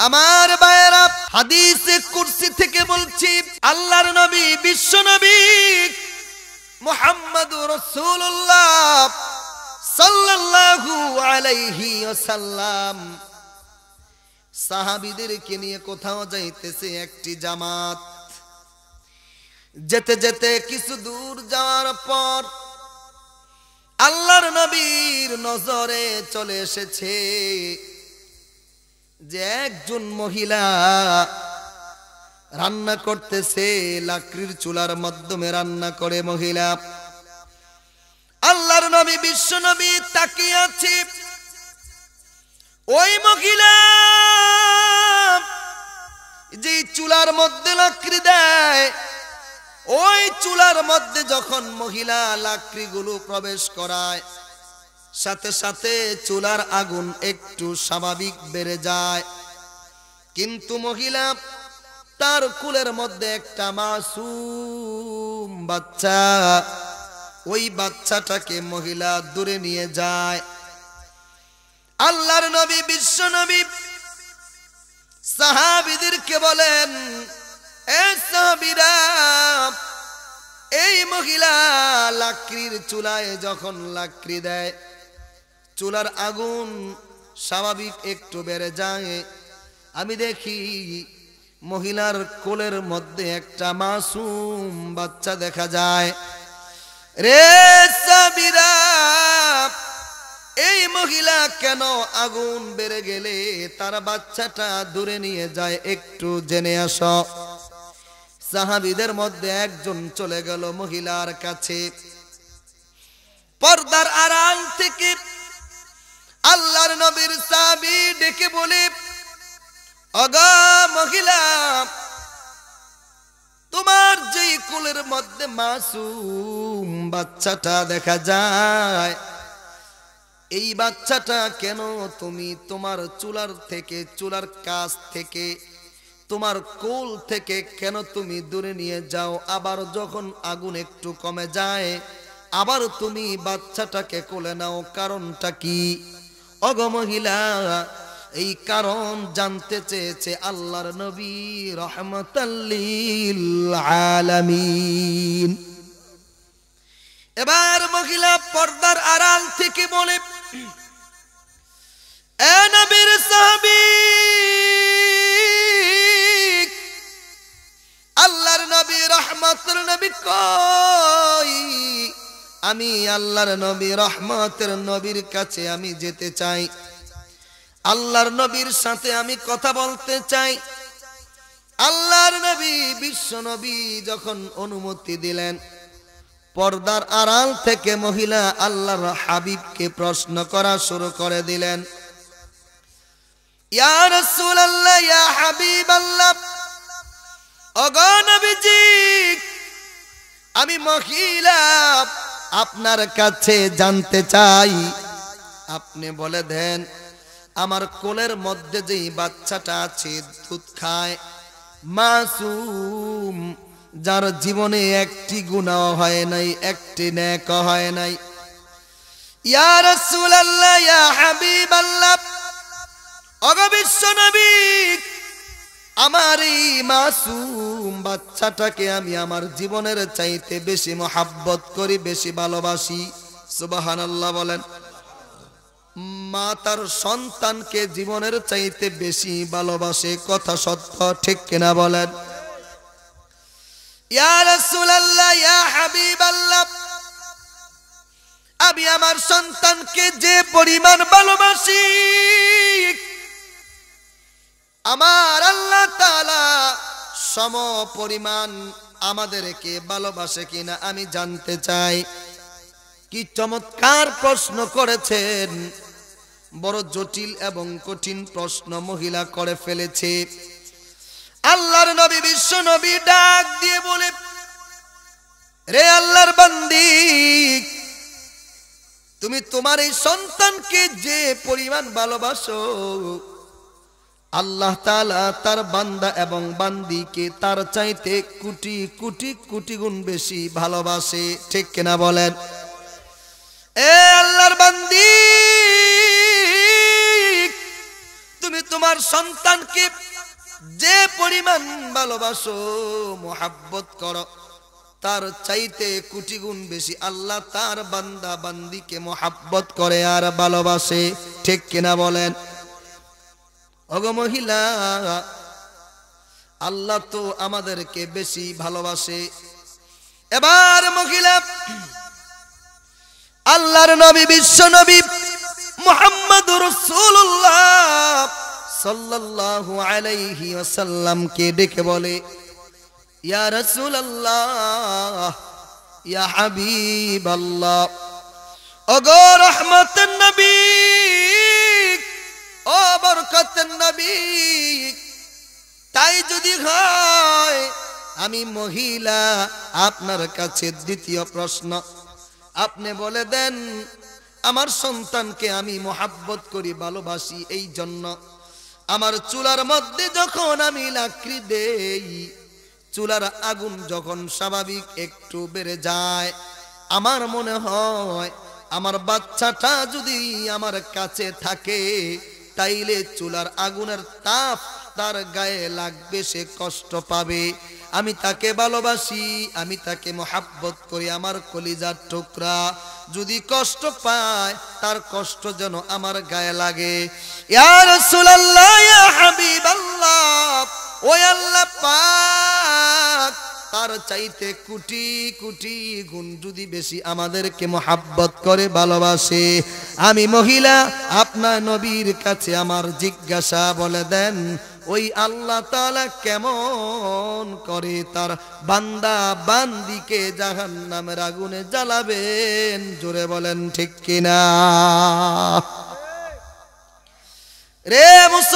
আমার ভাইয়েরা, হাদিসে কুরসি থেকে বলছি, আল্লাহর নবী বিশ্ব নবী মুহাম্মদুর রাসূলুল্লাহ সাল্লাল্লাহু আলাইহি ওয়াসাল্লাম সাহাবীদেরকে নিয়ে কোথাও যাইতেছে একটি জামাত। যেতে যেতে কিছু দূর যাওয়ার পর আল্লাহর নবীর নজরে চলে এসেছে যে একজন মহিলা রান্না করতেছে, লাকড়ির চুলার মাধ্যমে রান্না করে মহিলা। আল্লাহর নবী বিশ্ব নবী তাকিয়ে আছে। ওই মহিলা যে চুলার মধ্যে লাকড়ি দেয়, ওই চুলার মধ্যে যখন মহিলা লাকড়িগুলো প্রবেশ করায়, সাথে সাথে চুলার আগুন একটু স্বাভাবিক বেড়ে যায়। কিন্তু মহিলা তার কোলের মধ্যে একটা মাসুম বাচ্চা, ওই বাচ্চাটাকে মহিলা দূরে নিয়ে যায়। আল্লাহর নবী বিশ্ব নবী সাহাবীদেরকে বলেন, এ সাহাবীরা, এই মহিলা লাকড়ির চুলায় যখন লাকড়ি দেয়, চুলার আগুন স্বাভাবিক একটু বেড়ে যায়। আমি দেখি মহিলার কোলের মধ্যে একটা মাসুম বাচ্চা দেখা যায়। রে সাহাবীরা, এই মহিলা কেন আগুন বেড়ে গেলে তার বাচ্চাটা দূরে নিয়ে যায়, একটু জেনে আসো। সাহাবীদের মধ্যে একজন চলে গেল মহিলার কাছে। পর্দার আড়াল থেকে আল্লাহর নবীর সাহাবী ডেকে বলে, ওগো মহিলা, তোমার যে কোলের মধ্যে মাসুম বাচ্চাটা দেখা যায়, এই বাচ্চাটা কেন তুমি তোমার চুলার থেকে, চুলার কাছ থেকে, তোমার কোল থেকে কেন তুমি দূরে নিয়ে যাও? আবার যখন আগুন একটু কমে যায়, আবার তুমি বাচ্চাটাকে কোলে নাও, কারণটা কি? ওগো মহিলা, এই কারণ জানতে চেয়েছে আল্লাহর নবী রাহমাতাল লিল আলামিন। এবার মহিলা পর্দার আড়াল থেকে বলে, এ নবীর সাহাবী, আল্লাহর নবী রহমতের নবী কই? আমি আল্লাহর নবী রহমতের নবীর কাছে আমি যেতে চাই, আল্লাহর নবীর সাথে আমি কথা বলতে চাই। আল্লাহর নবী বিশ্ব নবী যখন অনুমতি দিলেন, পর্দার আড়াল থেকে মহিলা আল্লাহর হাবিবকে প্রশ্ন করা শুরু করে দিলেন, ইয়া রাসূলুল্লাহ, ইয়া হাবিবাল্লাহ, ওগো নবীজি, আমি মহিলা আপনার কাছে জানতে চাই, আপনি বলে দেন, আমার কোলের মধ্যে যেই বাচ্চাটা আছে, দুধ খায়, মাসুম, যার জীবনে একটি গুনাহ হয় নাই, একটি নেক হয় নাই। ইয়া রাসূলুল্লাহ, ইয়া হাবিবাল্লাহ, ওগো বিশ্ব নবী, আমার এই মাসুম বাচ্চাটাকে আমি আমার জীবনের চাইতে বেশি মহাব্বত করি, বেশি ভালোবাসি। সুবহানাল্লাহ বলেন। মা তার সন্তানকে জীবনের চাইতে বেশি ভালোবাসে, কথা সত্য, ঠিক কিনা বলেন? ইয়া রাসূলুল্লাহ, ইয়া হাবিবাল্লাহ, আমি আমার সন্তানকে যে পরিমাণ ভালোবাসি, আমার আল্লাহ তাআলা সম পরিমাণ আমাদেরকে ভালোবাসে কিনা আমি জানতে চাই। কি চমৎকার প্রশ্ন করেছেন! বড় জটিল এবং কঠিন প্রশ্ন মহিলা করে ফেলেছে। আল্লাহর নবী বিশ্ব নবী ডাক দিয়ে বলে, রে আল্লাহর বান্দি, তুমি তোমার এই সন্তানকে যে পরিমাণ ভালোবাসো, আল্লাহ তাআলা তার বান্দা এবং বান্দিকে তার চাইতে কোটি কোটি কোটি গুণ বেশি ভালোবাসে, ঠিক কিনা বলেন? এ আল্লাহর বান্দি, তুমি তোমার সন্তানকে যে পরিমাণ ভালোবাসো মোহাব্বত করো তার চাইতে কোটি গুণ বেশি আল্লাহ তার বান্দা বান্দিকে মোহাব্বত করে আর ভালোবাসে। ঠিক কিনা বলেন? ওগো মহিলা, আল্লাহ তো আমাদেরকে বেশি ভালোবাসে। এবার মহিলা, আল্লাহর নবী বিশ্ব নবী মুহাম্মদুর রাসূলুল্লাহ সাল্লাল্লাহু আলাইহি ওয়াসাল্লামকে ডেকে বলে, ইয়া রাসূলুল্লাহ, ইয়া হাবিবাল্লাহ, ওগো রহমতের নবী, ও বরকতের নবী, তাই যদি হয় আমি মহিলা আপনার কাছে দ্বিতীয় প্রশ্ন, আপনি বলে দেন আমার সন্তানকে আমি মোহাব্বত করি, ভালোবাসি, এই জন্য আমার চুলার মধ্যে যখন আমি লাকড়ি দেই, চুলার আগুন যখন স্বাভাবিক একটু বেড়ে যায়, আমার মনে হয় আমার বাচ্চাটা যদি আমার কাছে থাকে তাইলে চুলার আগুনের তাপ তার গায়ে লাগবে, সে কষ্ট পাবে। আমি তাকে ভালোবাসি, আমি তাকে মোহাব্বত করি, আমার কলিজার টুকরা যদি কষ্ট পায় তার কষ্ট যেন আমার গায়ে লাগে। ইয়া রাসূলুল্লাহ, ইয়া হাবিবাল্লাহ, ও আল্লাহ পাক তার চাইতে কোটি কোটি গুণ যদি বেশি আমাদেরকে মোহাব্বত করে ভালোবাসে। আমি মহিলা আপনার নবীর কাছে আমার জিজ্ঞাসা, বলে দেন ওই আল্লাহ তাআলা কেমন করে তার বান্দা বান্দিকে জাহান্নামের আগুনে জ্বালাবেন? জোরে বলেন ঠিক কিনা? রে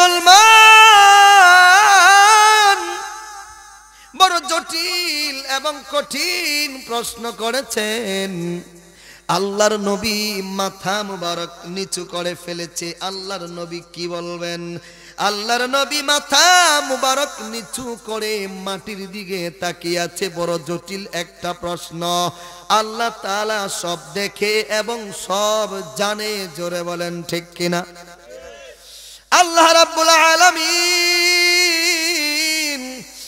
মুসলমান, বড় জটিল এবং কঠিন প্রশ্ন করেছেন। আল্লাহর নবী মাথা মুবারক নিচু করে ফেলেছে। আল্লাহর নবী কি বলবেন? আল্লাহর নবী মাথা মুবারক নিচু করে মাটির দিকে তাকিয়ে আছে। বড় জটিল একটা প্রশ্ন। আল্লাহ তাআলা সব দেখে এবং সব জানে। জোরে বলেন ঠিক কিনা? আল্লাহ রাব্বুল আলামিন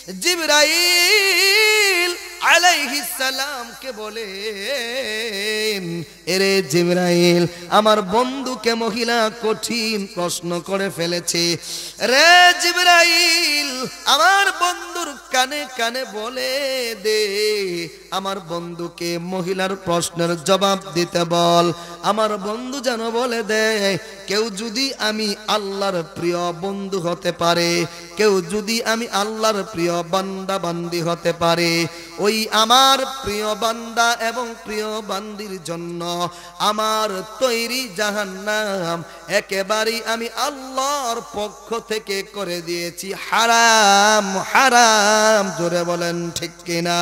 জিবরাইল আলাইহিস সালাম কে বলেন, এরে জিবরাইল, আমার বন্ধুকে মহিলা কঠিন প্রশ্ন করে ফেলেছে। রে জিবরাইল, আমার বন্ধুর কানে কানে বলে দে, আমার বন্ধুকে মহিলার প্রশ্নের জবাব দিতে বল। আমার বন্ধু যেন বলে দেয়, কেউ যদি আমি আল্লাহর প্রিয় বন্ধু হতে পারে, কেউ যদি আমি আল্লাহর প্রিয় বান্দা বান্দি হতে পারে, ওই আমার প্রিয় বান্দা এবং প্রিয় বান্দির জন্য আমার তৈরি জাহান্নাম একেবারেই আমি আল্লাহর পক্ষ থেকে করে দিয়েছি হারাম, হারাম। জোরে বলেন ঠিক কিনা?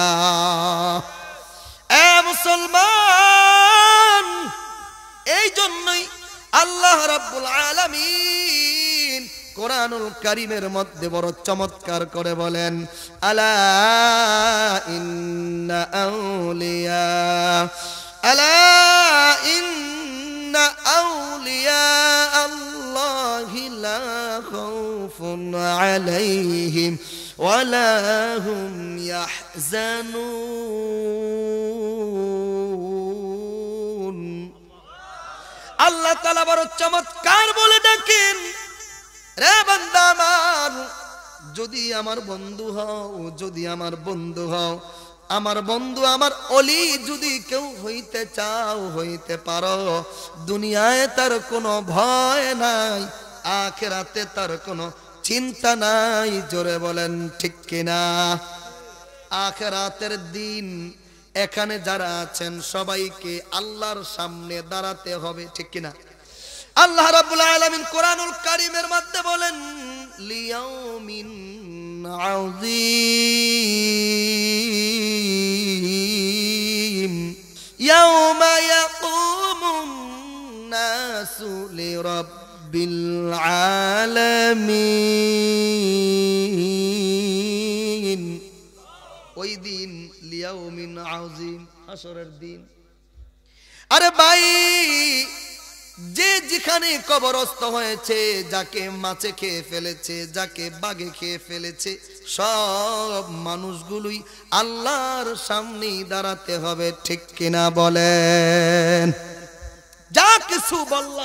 এ মুসলমান, এই জন্যই আল্লাহ রাব্বুল আলামিন কোরআনুল কারীমের মধ্যে বড় চমৎকার করে বলেন, আলা ইন্না আউলিয়া, আলা ইন্না আউলিয়া আল্লাহি লা খাউফুন আলাইহিম ওয়ালা হুম ইয়াহজানুন। আল্লাহ তাআলা বড় চমৎকার বলে ডাকেন, রে বান্দা আমার, যদি আমার বন্ধু হও, যদি আমার বন্ধু হও, আমার বন্ধু, আমার অলি যদি কেউ হইতে চাও, হইতে পারো। দুনিয়ায় তার কোনো ভয় নাই, আখিরাতে তার কোনো চিন্তা নাই। জোরে বলেন ঠিক কিনা? আখিরাতের দিন এখানে যারা আছেন সবাইকে আল্লাহর সামনে দাঁড়াতে হবে, ঠিক কিনা? আল্লাহ রাব্বুল আলামিন কোরআনুল কারীমের মধ্যে বলেন, লিয়াউমিন আযীম ইয়াউমা ইয়াকুমুন নাসু লিরাব্বিল আলামিন। ওই দিন লিয়াউমিন আযীম, হাসরের দিন। আরে ভাই, যে যেখানে কবরস্থ হয়েছে, যাকে মাছে খেয়ে ফেলেছে, যাকে বাঘে খেয়ে ফেলেছে, সব মানুষগুলোই আল্লাহর সামনে দাঁড়াতে হবে, ঠিক কিনা বলেন? যা কিছু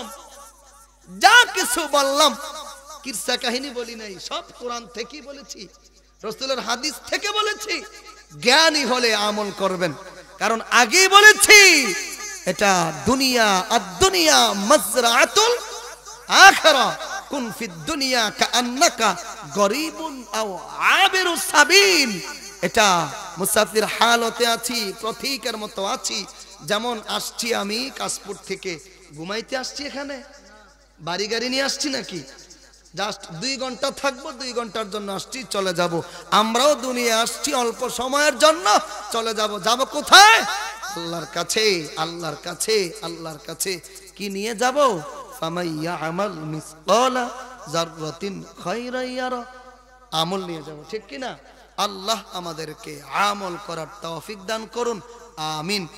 বললাম কিসসা কাহিনী বলি নাই, সব কোরআন থেকেই বলেছি, রাসূলের হাদিস থেকে বলেছি। জ্ঞানী হলে আমল করবেন, কারণ আগেই বলেছি এটা দুনিয়া, আদ-দুনিয়া মাজরাআতুল আখিরা, কুন ফিদ দুনিয়া কাআন্নাকা গরীবুন আও আবিরুস সাবিল। এটা মুসাফির হালতে আছি, পথিকের মতো আছি। যেমন আসছি আমি কাশপুর থেকে, ঘুমাইতে আসছি, এখানে বাড়ি গাড়ি নিয়ে আসছি নাকি? জাস্ট 2 ঘন্টা থাকবো, 2 ঘন্টার জন্য আসছি, চলে যাব। আমরাও দুনিয়া আসছি অল্প সময়ের জন্য, চলে যাব। যাব কোথায়? আল্লাহর কাছে, আল্লাহর কাছে, আল্লাহর কাছে। কি নিয়ে যাব? ফামাইয়া আমাল মিসকালা যাররাতিন খায়রান ইয়ারা, আমল নিয়ে যাব, ঠিক কি না? আল্লাহ আমাদেরকে আমল করার তৌফিক দান করুন, আমিন।